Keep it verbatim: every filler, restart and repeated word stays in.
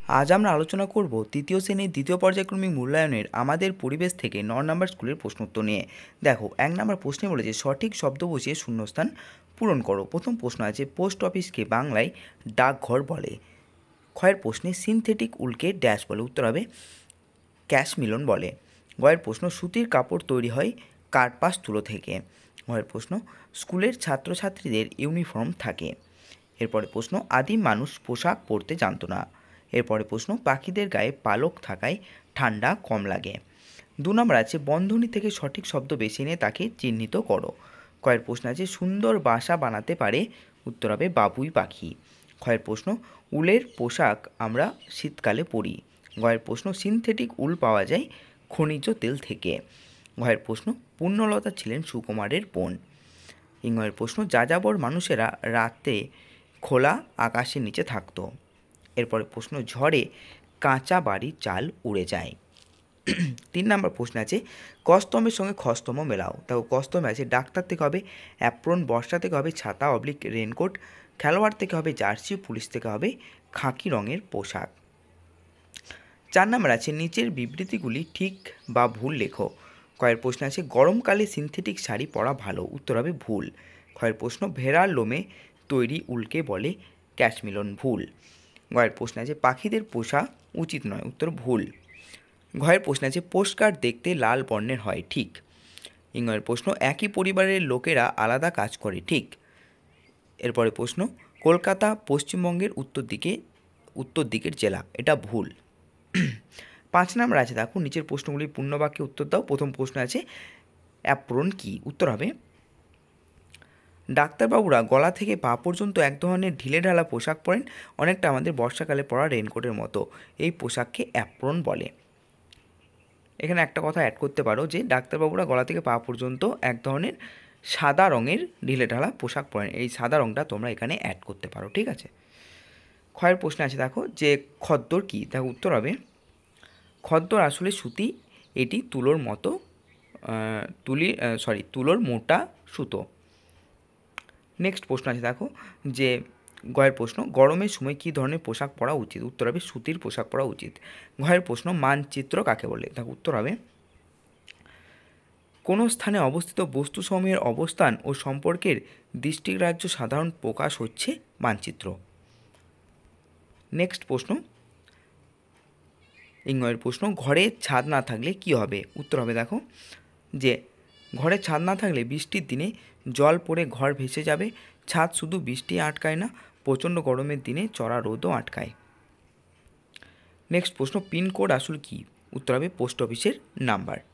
আজ আমরা আলোচনা করব তৃতীয় শ্রেণীর দ্বিতীয় পর্যায়ক্রমিক মূল্যায়নের আমাদের পরিবেশ থেকে ন নম্বর স্কুলের প্রশ্নোত্তর নিয়ে। দেখো, এক নম্বর প্রশ্নে বলেছে সঠিক শব্দ বসিয়ে শূন্যস্থান পূরণ করো। প্রথম প্রশ্ন আছে পোস্ট অফিসকে বাংলায় ডাকঘর বলে। ক্ষয়ের প্রশ্নে সিনথেটিক উলকে ড্যাশ বলে, উত্তর হবে ক্যাশ মিলন বলে। গয়ের প্রশ্ন সুতির কাপড় তৈরি হয় কার্পাস তুলো থেকে। গয়ের প্রশ্ন স্কুলের ছাত্রছাত্রীদের ইউনিফর্ম থাকে। এরপরে প্রশ্ন আদিম মানুষ পোশাক পরতে জানতো না। এরপরে প্রশ্ন পাখিদের গায়ে পালক থাকায় ঠান্ডা কম লাগে। দু নম্বর আছে বন্ধনী থেকে সঠিক শব্দ বেছে নিয়ে তাকে চিহ্নিত করো। কয়ের প্রশ্ন আছে সুন্দর বাসা বানাতে পারে, উত্তর হবে বাবুই পাখি। ক্ষয়ের প্রশ্ন উলের পোশাক আমরা শীতকালে পরি। গয়ের প্রশ্ন সিনথেটিক উল পাওয়া যায় খনিজ তেল থেকে। ঘয়ের প্রশ্ন পূর্ণলতা ছিলেন সুকুমারের বোন। ইংয়ের প্রশ্ন যাযাবর মানুষেরা রাতে খোলা আকাশের নিচে থাকত। এরপরে প্রশ্ন ঝড়ে কাঁচা বাড়ির চাল উড়ে যায়। তিন নম্বর প্রশ্ন আছে কস্তমের সঙ্গে খস্তম মেলাও। তাও কস্তমে আছে ডাক্তার থেকে হবে অ্যাপ্রন, বর্ষা থেকে হবে ছাতা অবলিক রেনকোট, খেলোয়াড় থেকে হবে জার্সি, পুলিশ থেকে হবে খাকি রঙের পোশাক। চার নম্বর আছে নিচের বিবৃতিগুলি ঠিক বা ভুল লেখো। কয়ের প্রশ্ন আছে গরমকালে সিনথেটিক শাড়ি পরা ভালো, উত্তর হবে ভুল। ক্ষয়ের প্রশ্ন ভেড়ার লোমে তৈরি উলকে বলে ক্যাশমিলন, ভুল। গয়ের প্রশ্ন আছে পাখিদের পোষা উচিত নয়, উত্তর ভুল। ঘয়ের প্রশ্ন আছে পোস্টকার্ড দেখতে লাল বর্ণের হয়, ঠিক। ইংয়ের প্রশ্ন একই পরিবারের লোকেরা আলাদা কাজ করে, ঠিক। এরপরে প্রশ্ন কলকাতা পশ্চিমবঙ্গের উত্তর দিকে উত্তর দিকের জেলা, এটা ভুল। পাঁচ নম্বর আছে দেখো নিচের প্রশ্নগুলি পূর্ণবাক্যে উত্তর দাও। প্রথম প্রশ্ন আছে অ্যাপ্রন কি, উত্তর হবে ডাক্তারবাবুরা গলা থেকে পা পর্যন্ত এক ধরনের ঢিলে ঢালা পোশাক পরেন, অনেকটা আমাদের বর্ষাকালে পরা রেনকোটের মতো। এই পোশাককে অ্যাপ্রন বলে। এখানে একটা কথা অ্যাড করতে পারো যে ডাক্তারবাবুরা গলা থেকে পা পর্যন্ত এক ধরনের সাদা রঙের ঢিলে ঢালা পোশাক পরেন, এই সাদা রঙটা তোমরা এখানে অ্যাড করতে পারো, ঠিক আছে। ক্ষয়ের প্রশ্ন আছে দেখো যে খদ্দর কী, তার উত্তর হবে খদ্দর আসলে সুতি, এটি তুলোর মতো তুলি সরি তুলোর মোটা সুতো। নেক্সট প্রশ্ন আছে দেখো যে গয়ের প্রশ্ন গরমের সময় কী ধরনের পোশাক পরা উচিত, উত্তর হবে সুতির পোশাক পরা উচিত। ঘয়ের প্রশ্ন মানচিত্র কাকে বলে, তার উত্তর হবে কোনো স্থানে অবস্থিত বস্তুসমূহের অবস্থান ও সম্পর্কের দৃষ্টিগ্রাহ্য সাধারণ প্রকাশ হচ্ছে মানচিত্র। নেক্সট প্রশ্ন ইংয়ের প্রশ্ন ঘরে ছাদ না থাকলে কি হবে, উত্তর হবে দেখো যে ঘরে ছাদ না থাকলে বৃষ্টির দিনে জল পড়ে ঘর ভেসে যাবে। ছাদ শুধু বৃষ্টি আটকায় না, প্রচণ্ড গরমের দিনে চড়া রোদও আটকায়। নেক্সট প্রশ্ন পিনকোড আসলে কি, উত্তর হবে পোস্ট অফিসের নাম্বার।